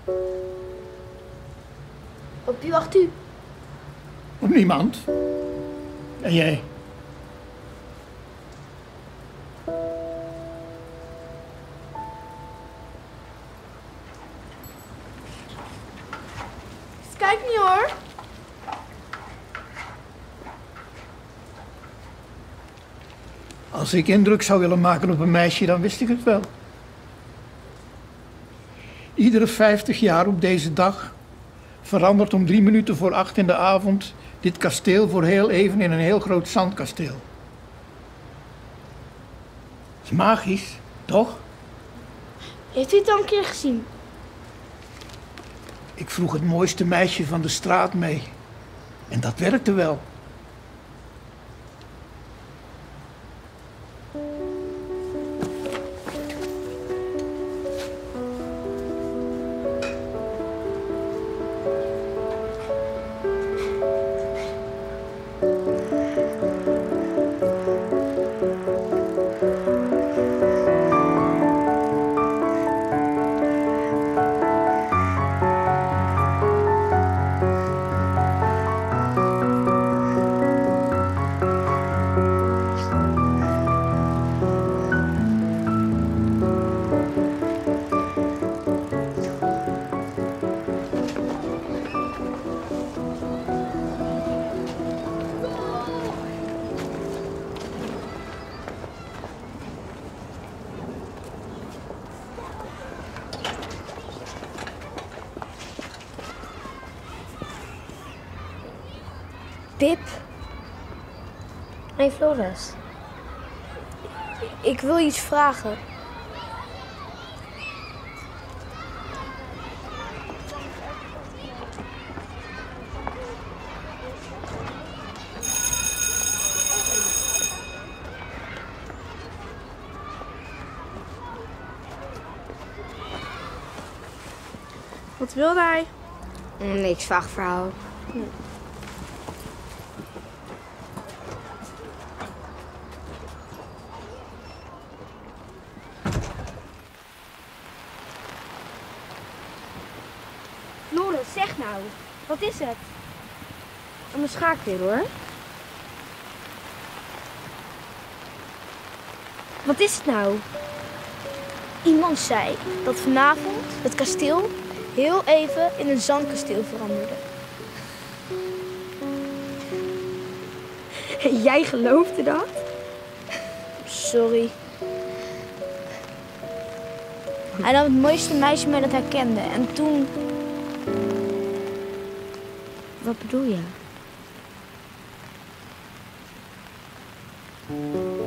Op wie wacht u? Op niemand. En jij? Kijk niet hoor. Als ik indruk zou willen maken op een meisje, dan wist ik het wel. Iedere 50 jaar op deze dag verandert om 3 minuten voor 8 in de avond dit kasteel voor heel even in een heel groot zandkasteel. Dat is magisch, toch? Heeft u het al een keer gezien? Ik vroeg het mooiste meisje van de straat mee. En dat werkte wel. Pip? Nee, Floris. Ik wil je iets vragen. Wat wilde hij? Niks, vaag verhaal. Floris, zeg nou. Wat is het? Anders ga ik weer hoor. Wat is het nou? Iemand zei dat vanavond het kasteel heel even in een zandkasteel veranderde. En jij geloofde dat? Sorry. Hij nam het mooiste meisje mee dat hij kende. En toen... Wat bedoel je?